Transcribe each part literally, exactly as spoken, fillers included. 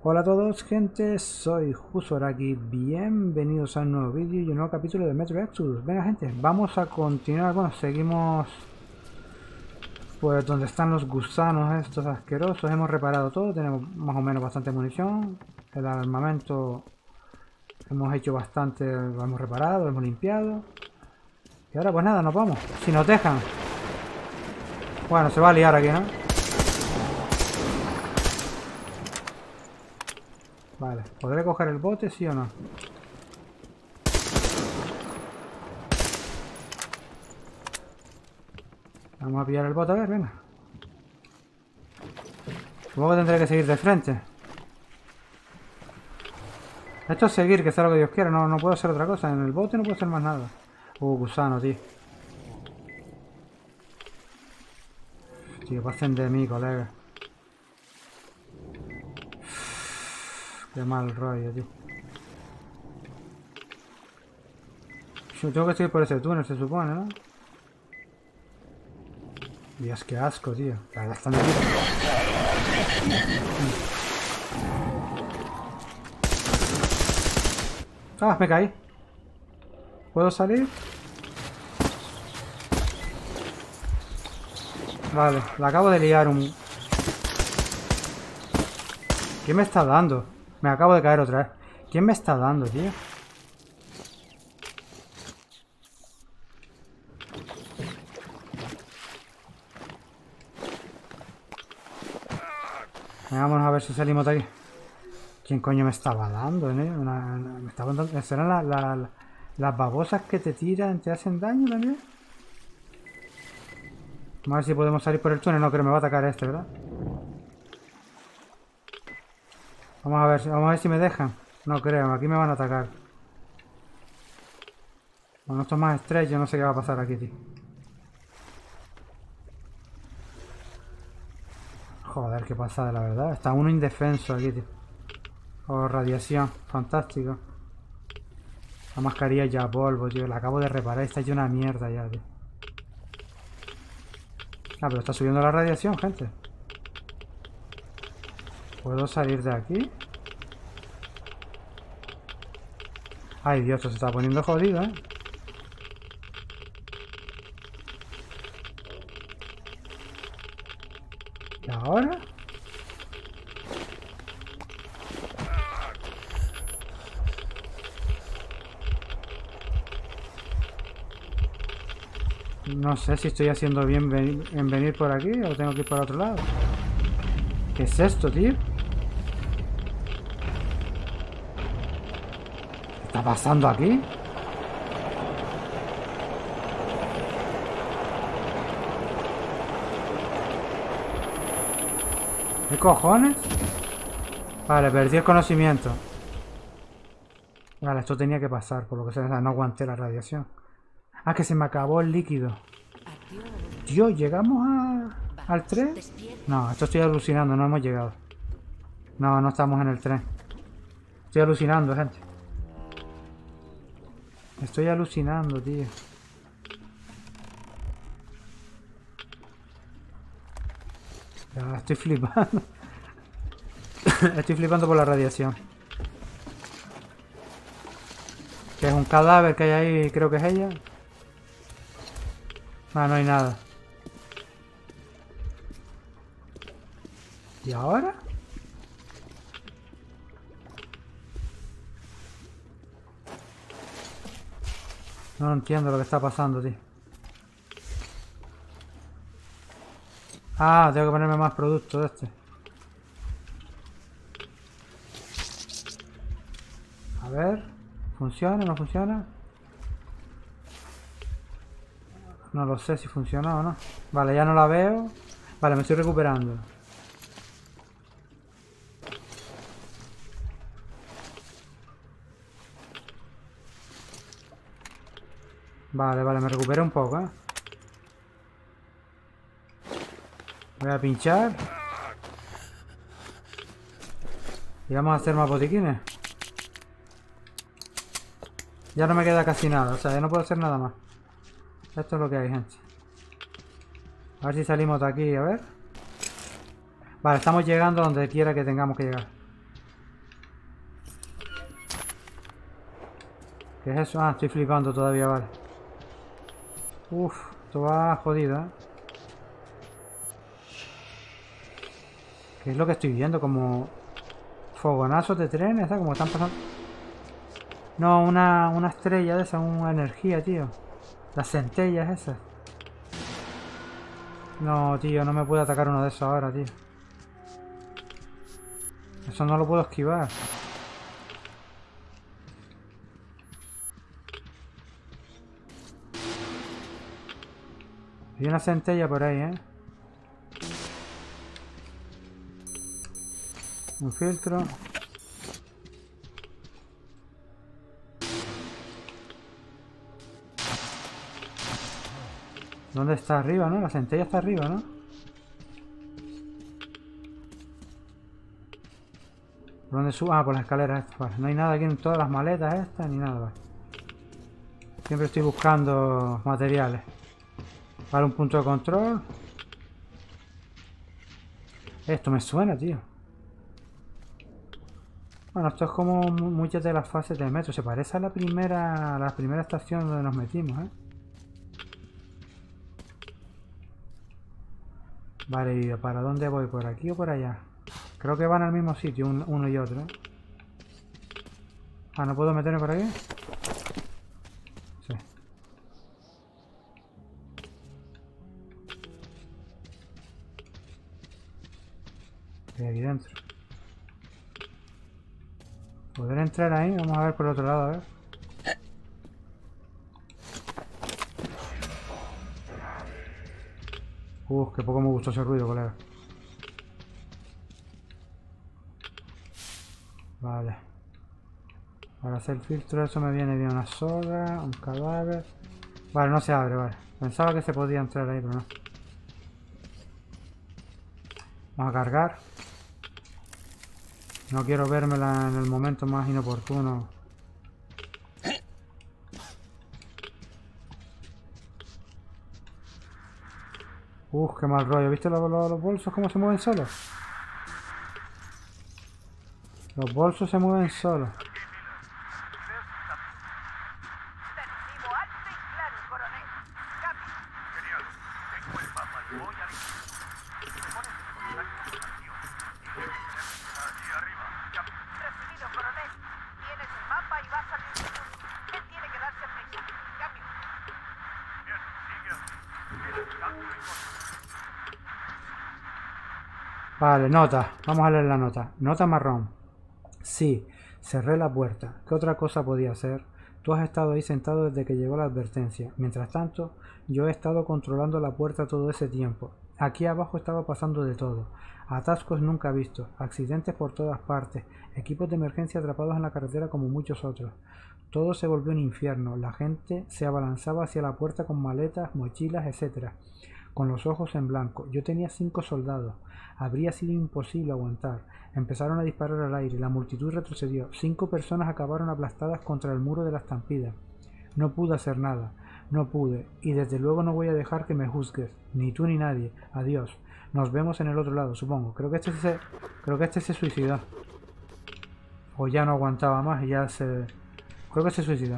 Hola a todos, gente, soy Jusoraki, bienvenidos a un nuevo vídeo y un nuevo capítulo de Metro Exodus. Venga gente, vamos a continuar, bueno, seguimos pues donde están los gusanos estos asquerosos. Hemos reparado todo, tenemos más o menos bastante munición, el armamento hemos hecho bastante, lo hemos reparado, lo hemos limpiado. Y ahora pues nada, nos vamos, si nos dejan. Bueno, se va a liar aquí, ¿no? Vale, ¿podré coger el bote, sí o no? Vamos a pillar el bote, a ver, venga. Supongo que tendré que seguir de frente. Esto es seguir, que sea lo que Dios quiera, no, no puedo hacer otra cosa. En el bote no puedo hacer más nada. Uh, gusano, tío. Tío, pasen de mí, colega. Qué mal rollo, tío. Yo tengo que seguir por ese túnel, se supone, ¿no? Dios, qué asco, tío. La verdad están aquí. Ah, me caí. ¿Puedo salir? Vale, la acabo de liar un... ¿Quién me está dando? Me acabo de caer otra vez. ¿Quién me está dando, tío? Vámonos a ver si salimos de aquí. ¿Quién coño me estaba dando, eh? Una, una, me estaban dando... ¿Serán la, la, la, las babosas que te tiran, te hacen daño también? Vamos a ver si podemos salir por el túnel. No, creo que me va a atacar este, ¿verdad? Vamos a ver, vamos a ver si me dejan. No creo, aquí me van a atacar. Bueno, esto es más estrecho, no sé qué va a pasar aquí, tío. Joder, qué pasada, la verdad. Está uno indefenso aquí, tío. Oh, radiación, fantástico. La mascarilla ya polvo, tío. La acabo de reparar, está hecha una mierda ya, tío. Ah, pero está subiendo la radiación, gente. ¿Puedo salir de aquí? Ay, Dios, esto se está poniendo jodido, ¿eh? ¿Y ahora? No sé si estoy haciendo bien en venir por aquí o tengo que ir por otro lado. ¿Qué es esto, tío? ¿Qué está pasando aquí? ¿Qué cojones? Vale, perdí el conocimiento. Vale, esto tenía que pasar, por lo que sea, no aguanté la radiación. Ah, que se me acabó el líquido. Tío, ¿llegamos a, al tren? No, esto estoy alucinando, no hemos llegado. No, no estamos en el tren. Estoy alucinando, gente. Estoy alucinando, tío. Ya, estoy flipando. Estoy flipando por la radiación. Que es un cadáver que hay ahí, creo que es ella. Ah, no hay nada. ¿Y ahora? No entiendo lo que está pasando, tío. Ah, tengo que ponerme más producto de este. A ver. ¿Funciona o no funciona? No lo sé si funciona o no. Vale, ya no la veo. Vale, me estoy recuperando. Vale, vale, me recuperé un poco, ¿eh? Voy a pinchar. Y vamos a hacer más botiquines. Ya no me queda casi nada, o sea, ya no puedo hacer nada más. Esto es lo que hay, gente. A ver si salimos de aquí, a ver. Vale, estamos llegando donde quiera que tengamos que llegar. ¿Qué es eso? Ah, estoy flipando todavía, vale. Uf, esto va jodido, ¿eh? ¿Qué es lo que estoy viendo? Como fogonazos de trenes, ¿sabes? Como están pasando... No, una, una estrella de esa, una energía, tío. Las centellas esas. No, tío, no me puede atacar uno de esos ahora, tío. Eso no lo puedo esquivar. Hay una centella por ahí, ¿eh? Un filtro. ¿Dónde está? Arriba, ¿no? La centella está arriba, ¿no? ¿Por dónde subo? Ah, por las escaleras estas, vale. No hay nada aquí en todas las maletas estas, ni nada, vale. Siempre estoy buscando materiales. Para un punto de control. Esto me suena, tío. Bueno, esto es como muchas de las fases del metro. Se parece a la primera, a la primera estación donde nos metimos, ¿eh? Vale, ¿y para dónde voy? ¿Por aquí o por allá? Creo que van al mismo sitio, un, uno y otro, ¿eh? Ah, ¿no puedo meterme por aquí? Sí. Estoy aquí dentro. ¿Poder entrar ahí? Vamos a ver por el otro lado, a ver. Uf, que poco me gustó ese ruido, colega. Vale. Para hacer el filtro eso me viene bien una soga, un cadáver. Vale, no se abre, vale. Pensaba que se podía entrar ahí, pero no. Vamos a cargar. No quiero vérmela en el momento más inoportuno. Uf, qué mal rollo. ¿Viste los, los, los bolsos cómo se mueven solos? Los bolsos se mueven solos. Vale, nota. Vamos a leer la nota. Nota marrón. Sí, cerré la puerta. ¿Qué otra cosa podía hacer? Tú has estado ahí sentado desde que llegó la advertencia. Mientras tanto, yo he estado controlando la puerta todo ese tiempo. Aquí abajo estaba pasando de todo. Atascos nunca vistos, accidentes por todas partes, equipos de emergencia atrapados en la carretera como muchos otros. Todo se volvió un infierno. La gente se abalanzaba hacia la puerta con maletas, mochilas, etcétera, con los ojos en blanco. Yo tenía cinco soldados. Habría sido imposible aguantar. Empezaron a disparar al aire. La multitud retrocedió. Cinco personas acabaron aplastadas contra el muro de la estampida. No pude hacer nada. No pude. Y desde luego no voy a dejar que me juzgues. Ni tú ni nadie. Adiós. Nos vemos en el otro lado, supongo. Creo que este se, creo que este se suicidó. O ya no aguantaba más y ya se... Creo que se suicidó.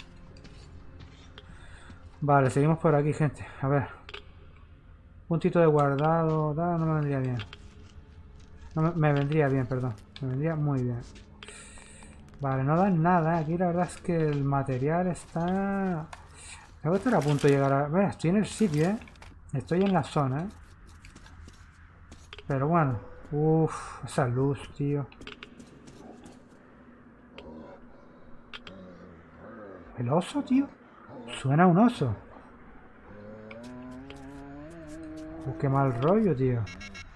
Vale, seguimos por aquí, gente. A ver. Puntito de guardado. Da, no me vendría bien. No me, me vendría bien, perdón. Me vendría muy bien. Vale, no dan nada. Aquí la verdad es que el material está... Tengo que estar a punto de llegar a... Bueno, estoy en el sitio, ¿eh? Estoy en la zona, ¿eh? Pero bueno. Uff, esa luz, tío. ¿El oso, tío? Suena a un oso. Uh, qué mal rollo, tío.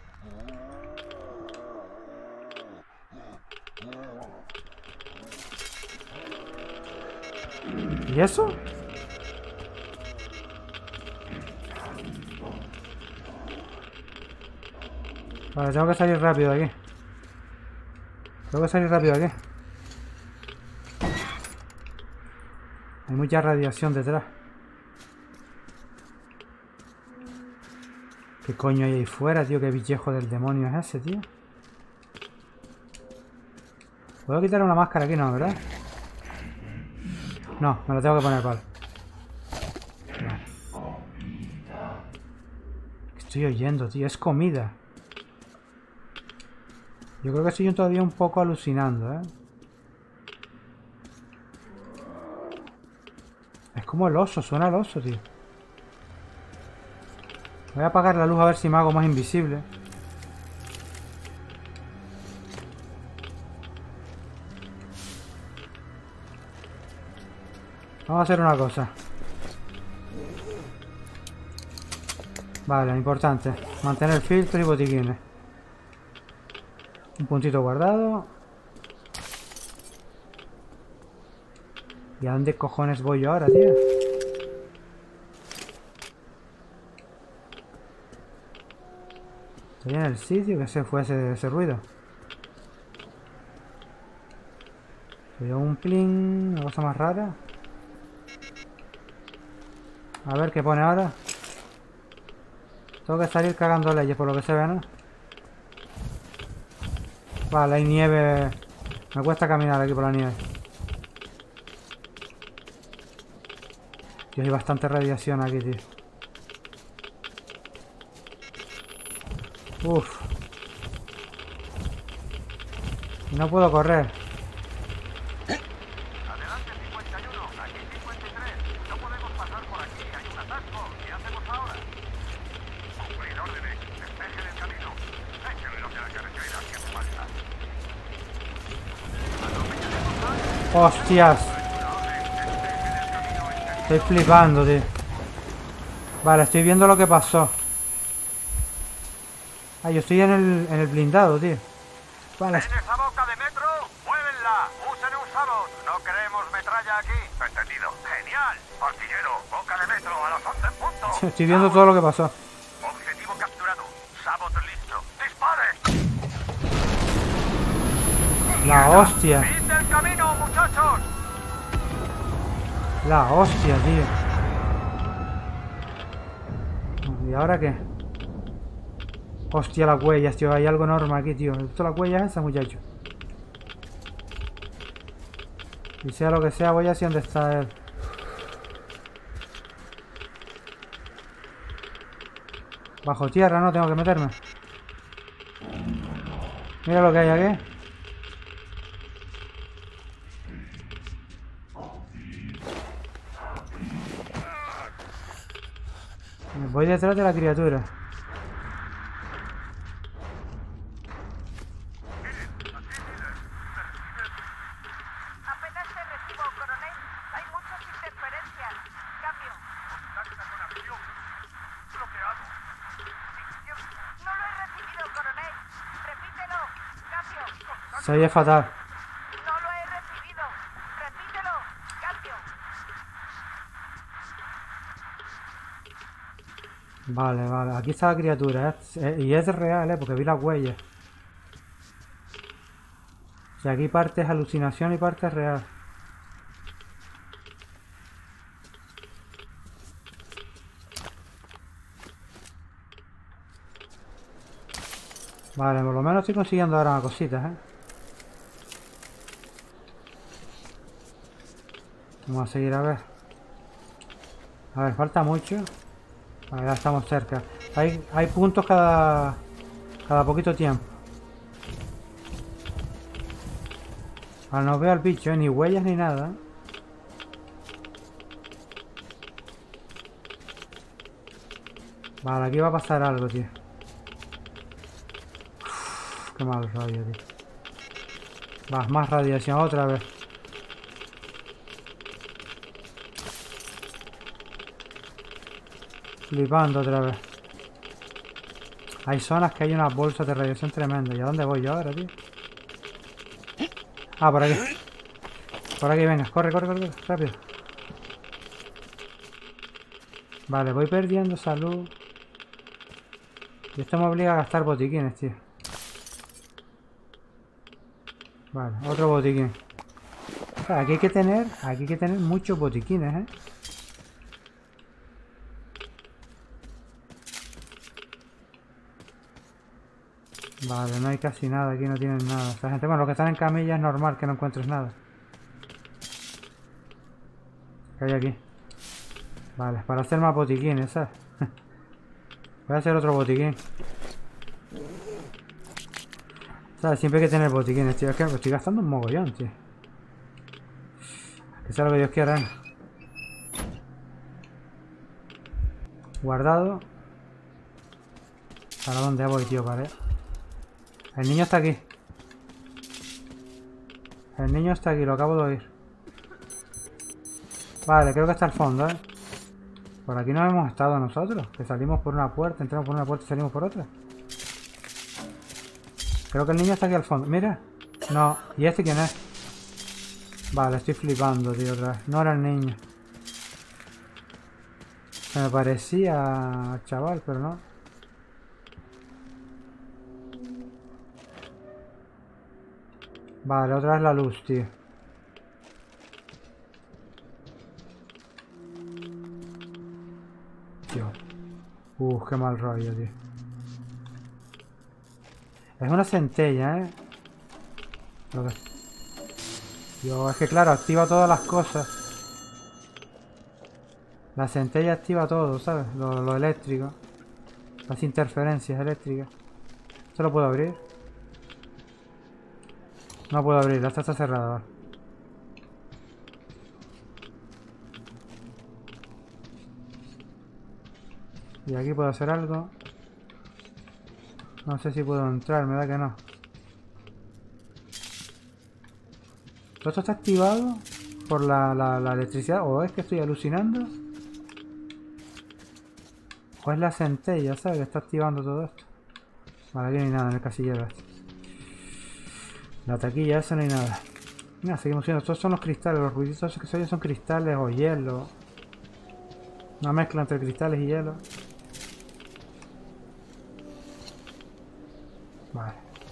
¿Y eso? Vale, tengo que salir rápido de aquí. Tengo que salir rápido de aquí. Hay mucha radiación detrás. ¿Qué coño hay ahí fuera, tío? ¿Qué bichejo del demonio es ese, tío? ¿Puedo quitar una máscara aquí? No, ¿verdad? No, me lo tengo que poner, vale. Estoy oyendo, tío. Es comida. Yo creo que estoy todavía un poco alucinando, ¿eh? Es como el oso, suena el oso, tío. Voy a apagar la luz a ver si me hago más invisible. Vamos a hacer una cosa. Vale, importante. Mantener filtros y botiquines. Un puntito guardado. ¿Y a dónde cojones voy yo ahora, tío? Estoy en el sitio que se fue ese, ese ruido. Oye, un pling, una cosa más rara. A ver qué pone ahora. Tengo que salir cagando leyes por lo que se ve, ¿no? Vale, hay nieve. Me cuesta caminar aquí por la nieve. Tío, hay bastante radiación aquí, tío. Uf. Y no puedo correr. Adelante, cincuenta y uno. Aquí cincuenta y tres. No podemos pasar por aquí. Hay un atasco. ¿Qué hacemos ahora? Cumplir órdenes. Despejen el camino. Échenle lo que la carretera que hace falta. Hostias. Estoy flipando, tío. Vale, estoy viendo lo que pasó. Ah, yo estoy en el, en el blindado, tío. Vale. ¿En esa boca de metro? ¡Muévenla! ¡Usen un sabot! No queremos metralla aquí. Entendido. ¡Genial! Artillero, boca de metro a las once en punto. Estoy viendo todo lo que pasó. Objetivo capturado. Sabot listo. ¡Dispare! La hostia. ¡Id del camino, muchachos! La hostia, tío. ¿Y ahora qué? Hostia, las huellas, tío. Hay algo enorme aquí, tío. ¿Esto las huellas esas, muchacho? Y sea lo que sea, voy hacia donde está él. Bajo tierra, ¿no? Tengo que meterme. Mira lo que hay aquí. Voy detrás de la criatura. Apenas te recibo, coronel. Hay muchas interferencias. Cambio. Contacta con acción. Bloqueado. No lo he recibido, coronel. Repítelo. Cambio. Se oye fatal. No lo he recibido. Repítelo. Cambio. Vale, vale. Aquí está la criatura, ¿eh? Y es real, ¿eh? Porque vi las huellas. O sea, aquí parte es alucinación y parte es real. Vale, por lo menos estoy consiguiendo ahora cositas, ¿eh? Vamos a seguir a ver. A ver, falta mucho. Vale, ya estamos cerca. Hay, hay puntos cada, cada poquito tiempo. Ahora no veo al bicho, ¿eh? Ni huellas ni nada. Vale, aquí va a pasar algo, tío. Uf, qué mal rollo, tío. Va, más radiación otra vez. Flipando otra vez. Hay zonas que hay unas bolsas de radiación tremenda. ¿Y a dónde voy yo ahora, tío? Ah, por aquí. Por aquí, venga. Corre, corre, corre, corre. Rápido. Vale, voy perdiendo salud. Y esto me obliga a gastar botiquines, tío. Vale, otro botiquín. O sea, aquí hay que tener, aquí hay que tener muchos botiquines, ¿eh? Vale, no hay casi nada, aquí no tienen nada. Esta gente, bueno, los que están en camilla es normal que no encuentres nada. ¿Qué hay aquí? Vale, para hacer más botiquines, ¿sabes? Voy a hacer otro botiquín. ¿Sabes? Siempre hay que tener botiquines, tío. Es que estoy gastando un mogollón, tío. Que sea lo que Dios quiera, ¿eh? Guardado. ¿Para dónde voy, tío? Vale. El niño está aquí. El niño está aquí, lo acabo de oír. Vale, creo que está al fondo, ¿eh? Por aquí no hemos estado nosotros. Que salimos por una puerta, entramos por una puerta y salimos por otra. Creo que el niño está aquí al fondo. Mira. No. ¿Y este quién es? Vale, estoy flipando, tío, otra vez. No era el niño. Se me parecía chaval, pero no. Vale, otra vez la luz, tío. Tío. Uh, qué mal rollo, tío. Es una centella, ¿eh? Lo que... Tío, es que claro, activa todas las cosas. La centella activa todo, ¿sabes? Lo, lo eléctrico. Las interferencias eléctricas. ¿Esto lo puedo abrir? No puedo abrirla, esta está cerrada. Vale. Y aquí puedo hacer algo. No sé si puedo entrar, me da que no. ¿Todo esto está activado por la, la, la electricidad? ¿O es que estoy alucinando? ¿O es la centella, ¿sabes? Que está activando todo esto. Vale, aquí no hay nada en el casillero este. La taquilla esa no hay nada. Mira, seguimos viendo. Estos son los cristales. Los ruiditos que se oyen son cristales o hielo. Una mezcla entre cristales y hielo. Vale.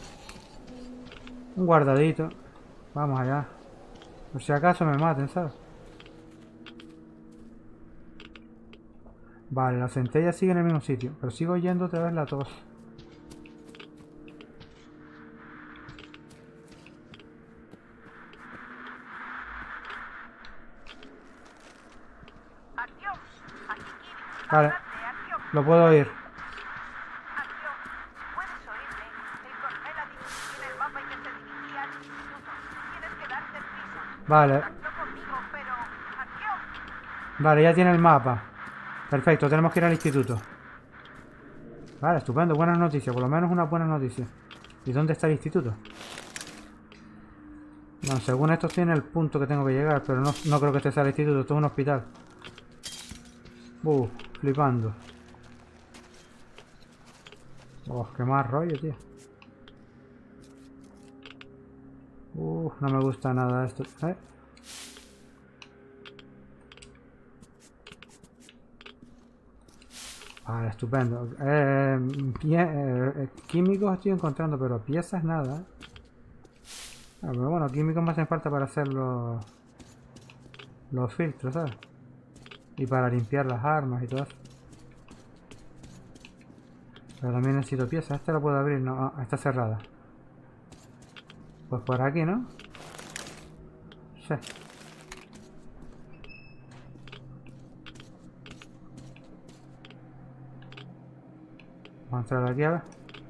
Un guardadito. Vamos allá. Por si acaso me maten, ¿sabes? Vale, la centella sigue en el mismo sitio. Pero sigo oyendo otra vez la tos. Acción. Aquí, Kiri. Vale. Adelante, acción. Lo puedo oír. Acción. Puedes oírme. El coronel ha dicho que tiene el mapa y que se dirigía al instituto. Tienes que darte prisa. Vale. Contactó conmigo, pero... Acción. Vale, ya tiene el mapa. Perfecto, tenemos que ir al instituto. Vale, estupendo, buenas noticias. Por lo menos una buena noticia. ¿Y dónde está el instituto? Bueno, según esto tiene el punto que tengo que llegar, pero no, no creo que este sea el instituto, esto es un hospital. Uh, flipando. Oh, qué más rollo, tío. Uh, no me gusta nada esto. ¿Eh? Vale, estupendo. Eh, pie, eh, químicos estoy encontrando, pero piezas nada. Ah, pero bueno, químicos me hacen falta para hacer los, los filtros, ¿sabes? Y para limpiar las armas y todo eso. Pero también necesito piezas. Esta la puedo abrir, no, ah, está cerrada. Pues por aquí, ¿no? Sí. Vamos a entrar aquí a ver.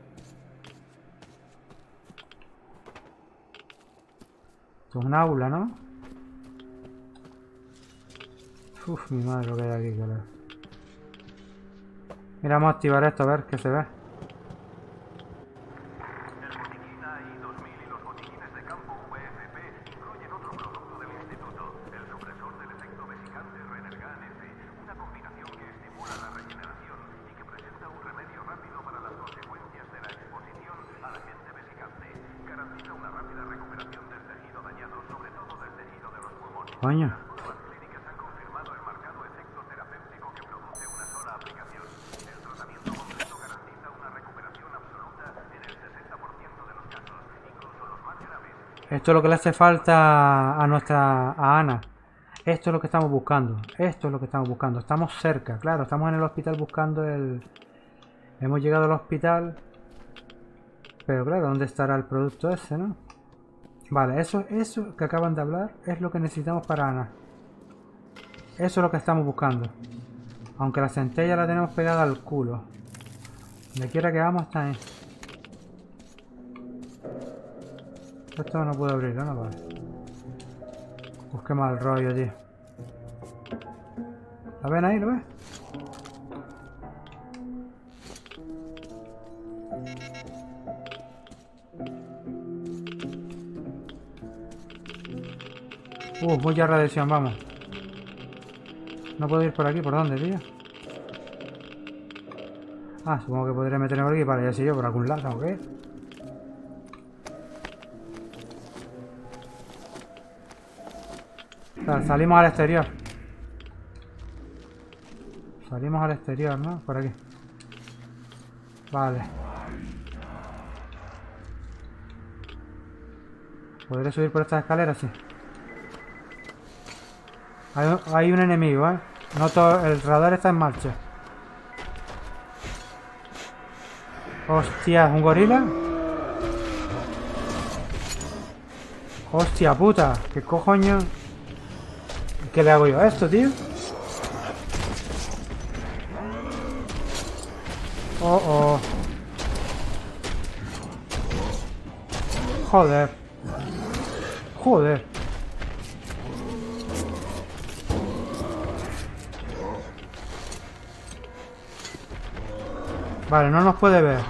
Esto es un aula, ¿no? Uf, mi madre lo que hay aquí, que le... Mira, vamos a activar esto a ver qué se ve. El botiquín A I dos mil y los botiquines de campo V F P incluyen otro producto del instituto, el supresor del efecto vesicante Renergan F, una combinación que estimula la regeneración y que presenta un remedio rápido para las consecuencias de la exposición al agente vesicante. Garantiza una rápida recuperación del tejido dañado, sobre todo del tejido de los pulmones. Coño. Las pruebas clínicas han confirmado el marcado efecto terapéutico que produce una sola aplicación. El tratamiento completo garantiza una recuperación absoluta en el sesenta por ciento de los casos, incluso los más graves. Esto es lo que le hace falta a nuestra... a Ana. Esto es lo que estamos buscando. Esto es lo que estamos buscando. Estamos cerca, claro. Estamos en el hospital buscando el... Hemos llegado al hospital. Pero claro, ¿dónde estará el producto ese, no? Vale, eso, eso que acaban de hablar es lo que necesitamos para Ana. Eso es lo que estamos buscando. Aunque la centella la tenemos pegada al culo. Donde quiera que vamos está ahí. Esto no puedo abrirlo, ¿no? Vale. Uf, qué mal rollo, tío. ¿La ven ahí? ¿Lo ves? Uh, mucha radiación, vamos. No puedo ir por aquí, ¿por dónde, tío? Ah, supongo que podré meterme por aquí, vale, ya sé yo, por algún lado, ¿ok? Vale, salimos al exterior. Salimos al exterior, ¿no? Por aquí. Vale. ¿Podré subir por estas escaleras? Sí. Hay, hay un enemigo, ¿eh? No todo, el radar está en marcha. Hostia, ¿un gorila? Hostia puta, ¿qué cojoño? ¿Qué le hago yo a esto, tío? Oh, oh. Joder. Joder. Vale, no nos puede ver.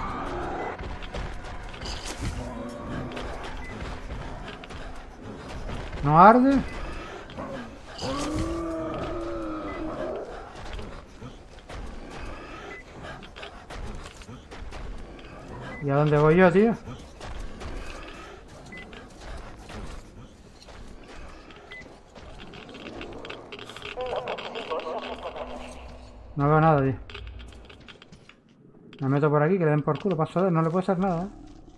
¿No arde? ¿Y a dónde voy yo, tío? No veo nada, tío. Me meto por aquí, que le den por culo, paso de él, no le puedo hacer nada, ¿eh?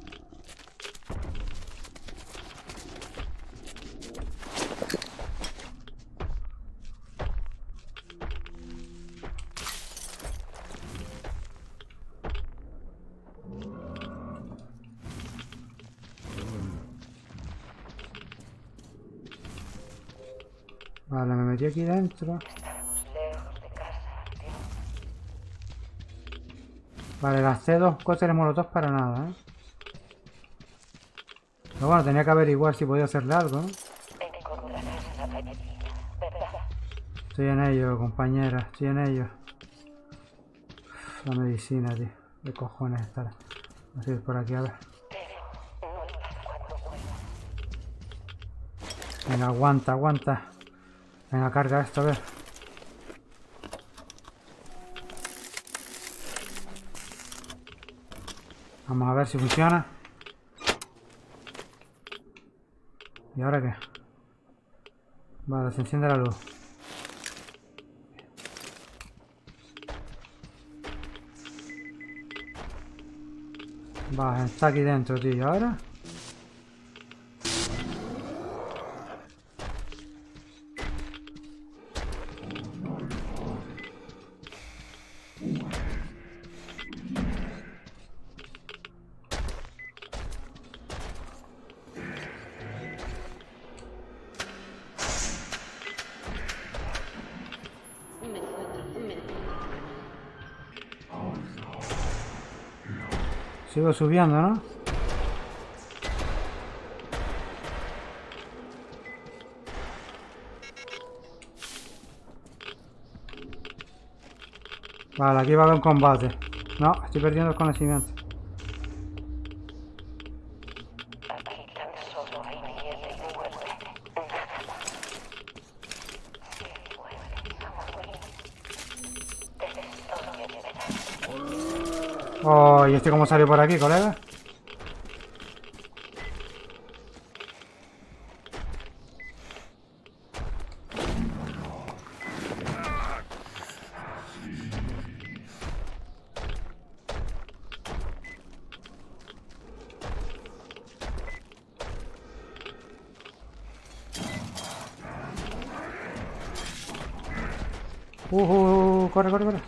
Vale, me metí aquí dentro. Vale, gasté dos cócteles molotov para nada, ¿eh? Pero bueno, tenía que averiguar si podía hacerle algo, ¿no? Estoy en ello, compañera, estoy en ello. Uf, la medicina, tío. ¿Qué cojones estará? Vamos a ir por aquí, a ver. Venga, aguanta, aguanta. Venga, carga esto, a ver. Vamos a ver si funciona. ¿Y ahora qué? Vale, se enciende la luz. Vale, está aquí dentro, tío. ¿Y ahora? Sigo subiendo, ¿no? Vale, aquí va a haber un combate. No, estoy perdiendo el conocimiento. Oh, ¿y este cómo salió por aquí, colega? Uh, uh, uh, corre, corre, corre.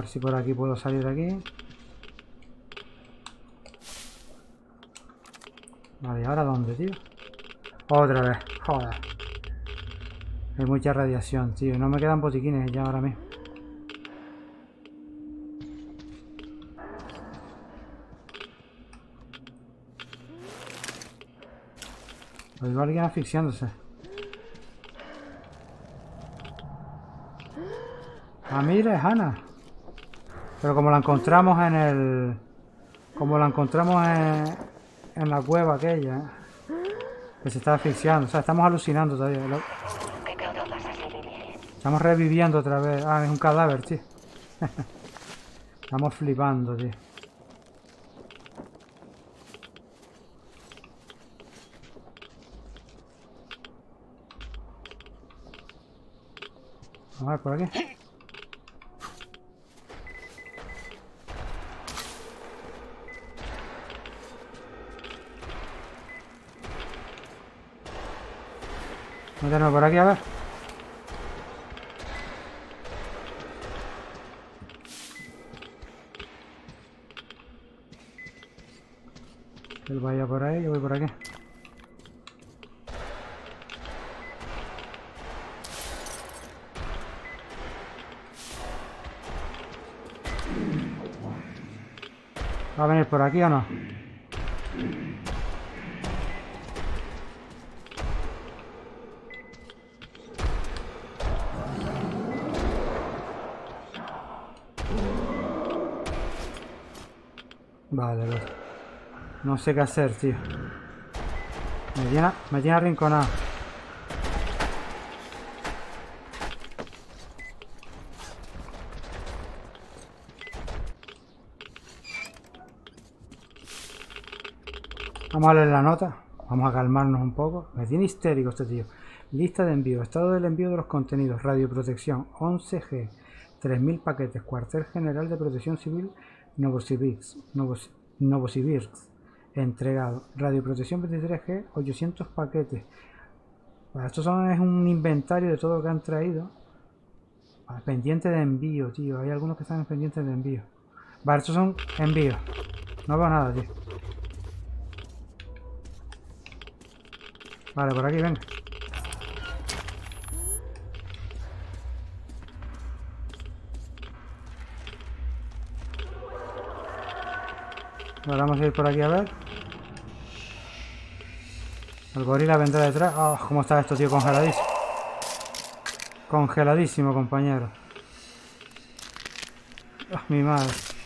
ver si por aquí puedo salir de aquí. Vale, ¿y ahora dónde, tío? Otra vez, joder. Hay mucha radiación, tío. No me quedan botiquines ya ahora mismo. Oigo a alguien asfixiándose. Ah, mira, es Ana. Pero como la encontramos en el... Como la encontramos en, en la cueva aquella, que se está asfixiando. O sea, estamos alucinando todavía. Estamos reviviendo otra vez. Ah, es un cadáver, tío. Estamos flipando, tío. Vamos a ver por aquí. Métenos por aquí a ver. Él vaya por ahí, yo voy por aquí. ¿Va a venir por aquí o no? Vale, vale. No sé qué hacer, tío. Me tiene, me tiene arrinconado. Vamos a leer la nota. Vamos a calmarnos un poco. Me tiene histérico este tío. Lista de envío. Estado del envío de los contenidos. Radioprotección. once G. tres mil paquetes. Cuartel General de Protección Civil. Novosibirsk. Novos, Novosibirsk. Entregado. Radioprotección veintitrés G. ochocientos paquetes. Bueno, esto son, es un inventario de todo lo que han traído. Vale, pendiente de envío, tío. Hay algunos que están en pendientes de envío. Vale, estos son envíos. No veo nada, tío. Vale, por aquí, venga. Ahora vamos a ir por aquí a ver. El gorila vendrá detrás. Oh, ¿cómo está esto, tío? Congeladísimo. Congeladísimo, compañero. Oh, mi madre.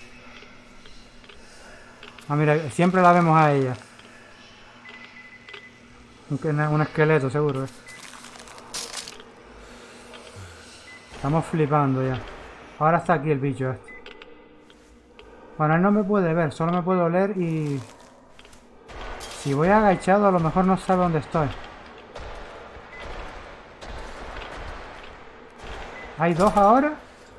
Ah, mira, siempre la vemos a ella. Un, un esqueleto, seguro, ¿eh? Estamos flipando ya. Ahora está aquí el bicho este. Bueno, él no me puede ver, solo me puede oler y... Si voy agachado, a lo mejor no sabe dónde estoy. ¿Hay dos ahora?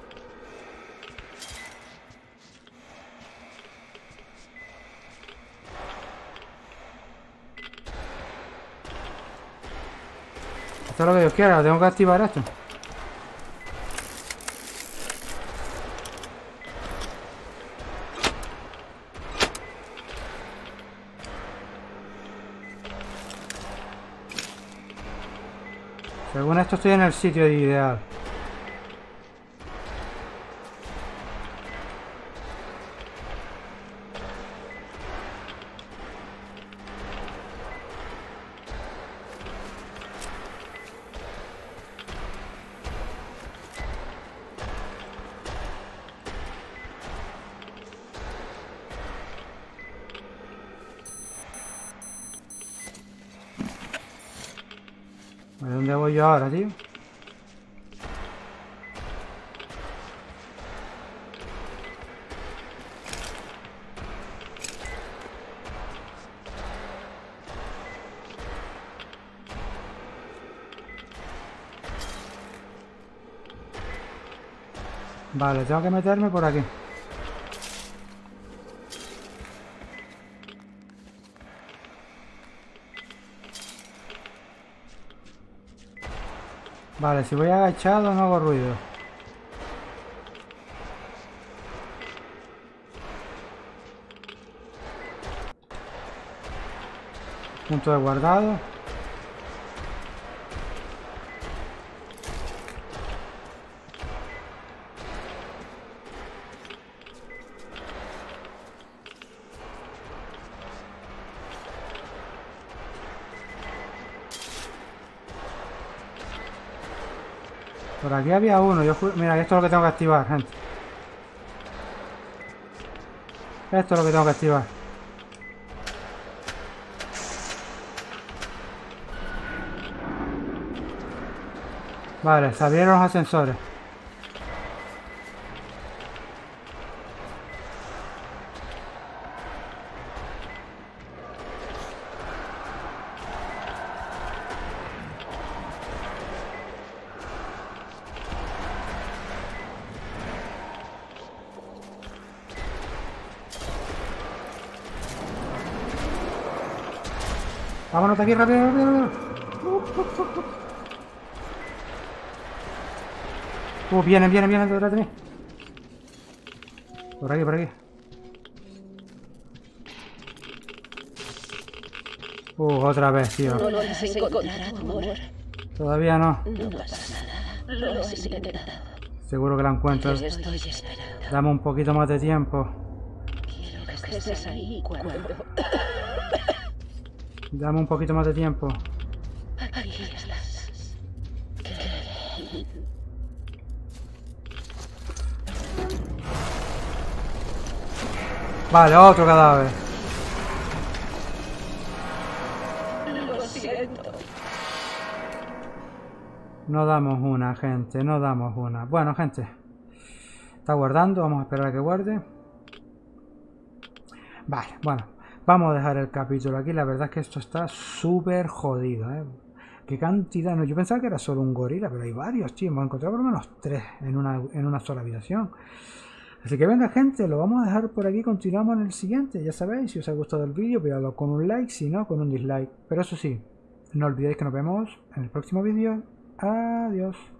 Esto es lo que yo quiero, tengo que activar esto. Según esto estoy en el sitio ideal. ¿A dónde voy yo ahora, tío? Vale, tengo que meterme por aquí. Vale, si voy agachado no hago ruido. Punto de guardado. Por aquí había uno. Yo fui... Mira, esto es lo que tengo que activar, gente. Esto es lo que tengo que activar. Vale, se abrieron los ascensores. Vámonos de aquí, rápido, rápido, rápido. Uh, vienen, vienen, vienen detrás de mí. Por aquí, por aquí. Uh, otra vez, tío. No lo has encontrado, amor. Todavía no. No pasa nada. Lo has intentado. Seguro que la encuentro. Te estoy esperando. Dame un poquito más de tiempo. Quiero que estés ahí cuando... Dame un poquito más de tiempo. Ahí estás. Kevin. Vale, otro cadáver. Lo siento. No damos una, gente. No damos una. Bueno, gente. Está guardando. Vamos a esperar a que guarde. Vale, bueno. Vamos a dejar el capítulo aquí. La verdad es que esto está súper jodido, ¿eh? Qué cantidad. No, yo pensaba que era solo un gorila, pero hay varios, tío. Hemos encontrado por lo menos tres en una, en una sola habitación. Así que venga, gente, lo vamos a dejar por aquí. Continuamos en el siguiente. Ya sabéis, si os ha gustado el vídeo, apoyadlo con un like, si no, con un dislike. Pero eso sí, no olvidéis que nos vemos en el próximo vídeo. Adiós.